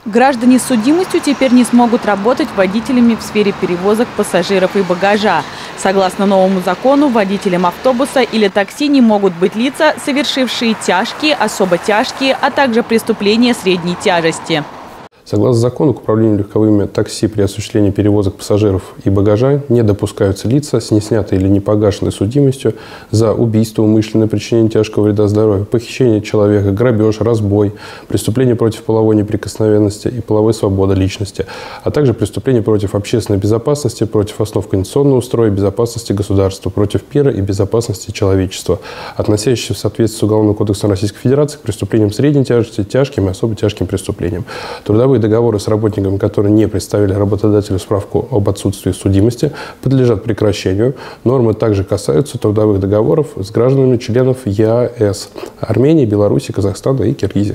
Граждане с судимостью теперь не смогут работать водителями в сфере перевозок пассажиров и багажа. Согласно новому закону, водителем автобуса или такси не могут быть лица, совершившие тяжкие, особо тяжкие, а также преступления средней тяжести. Согласно закону, к управлению легковыми такси при осуществлении перевозок пассажиров и багажа не допускаются лица с неснятой или непогашенной судимостью за убийство, умышленное причинение тяжкого вреда здоровью, похищение человека, грабеж, разбой, преступление против половой неприкосновенности и половой свободы личности, а также преступление против общественной безопасности, против основ конституционного строя, безопасности государства, против мира и безопасности человечества, относящихся в соответствии с Уголовным кодексом Российской Федерации к преступлениям средней тяжести, тяжким и особо тяжким преступлениям. Трудовые договоры с работниками, которые не представили работодателю справку об отсутствии судимости, подлежат прекращению. Нормы также касаются трудовых договоров с гражданами членов ЕАЭС – Армении, Беларуси, Казахстана и Киргизии.